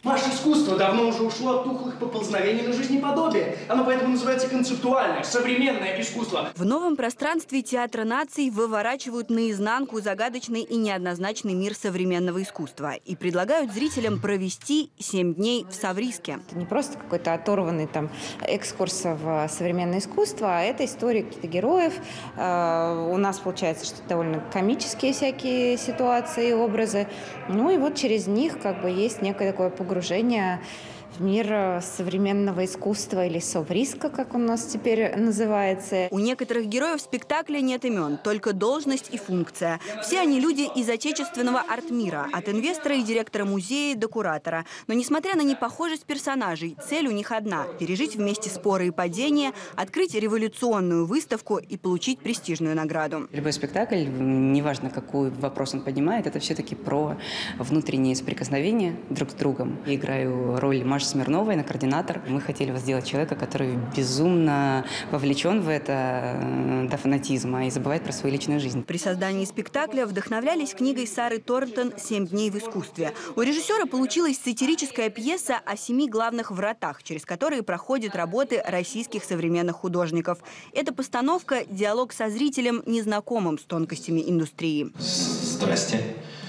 Ваше искусство давно уже ушло от тухлых поползновений на жизнеподобие. Оно поэтому называется концептуальное, современное искусство. В новом пространстве Театра наций выворачивают наизнанку загадочный и неоднозначный мир современного искусства и предлагают зрителям провести 7 дней в Савриске. Это не просто какой-то оторванный там экскурс в современное искусство, а это история каких-то героев. У нас получается, что довольно комические всякие ситуации, образы. Ну и вот через них как бы есть некое такое погружение в мир современного искусства или совриска, как он у нас теперь называется. У некоторых героев спектакля нет имен, только должность и функция. Все они люди из отечественного арт-мира, от инвестора и директора музея до куратора. Но несмотря на непохожесть персонажей, цель у них одна – пережить вместе споры и падения, открыть революционную выставку и получить престижную награду. Любой спектакль, неважно, какой вопрос он поднимает, это все-таки про внутренние соприкосновения друг с другом. Я играю роль Маши Смирновой, на координатор. Мы хотели сделать человека, который безумно вовлечен в это до фанатизма и забывает про свою личную жизнь. При создании спектакля вдохновлялись книгой Сары Торнтон «7 дней в искусстве». У режиссера получилась сатирическая пьеса о 7 главных вратах, через которые проходят работы российских современных художников. Эта постановка – диалог со зрителем, незнакомым с тонкостями индустрии. Здрасте.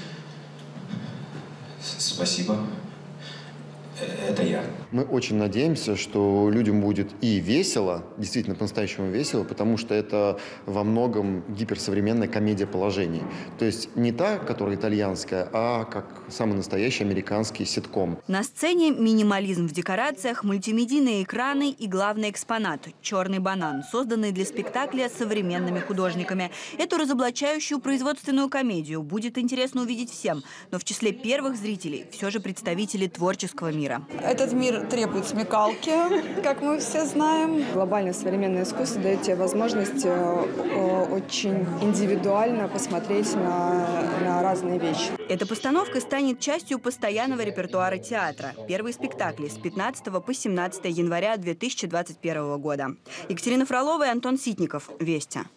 Спасибо. Это я. Мы очень надеемся, что людям будет и весело, действительно по-настоящему весело, потому что это во многом гиперсовременная комедия положений. То есть не та, которая итальянская, а как самый настоящий американский ситком. На сцене минимализм в декорациях, мультимедийные экраны и главный экспонат – черный банан, созданный для спектакля современными художниками. Эту разоблачающую производственную комедию будет интересно увидеть всем, но в числе первых зрителей все же представители творческого мира. Этот мир требует смекалки, как мы все знаем. Глобальное современное искусство дает тебе возможность очень индивидуально посмотреть на разные вещи. Эта постановка станет частью постоянного репертуара театра. Первые спектакли с 15 по 17 января 2021 года. Екатерина Фролова и Антон Ситников. Вести.